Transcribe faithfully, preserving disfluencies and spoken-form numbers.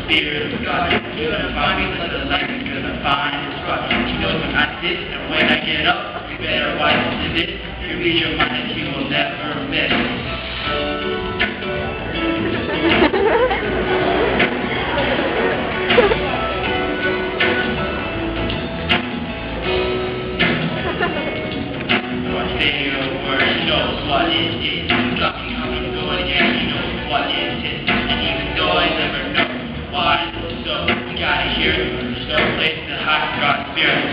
spirit of God. You're gonna find me with the light, you're gonna find this rock. She knows when I sit and when I get up, you better watch to this. You read your mind and you will never miss. What it is, lucky coming going again, you know what it is, and even though I never know why, so you gotta hear it, there's no place to hide God's spirit.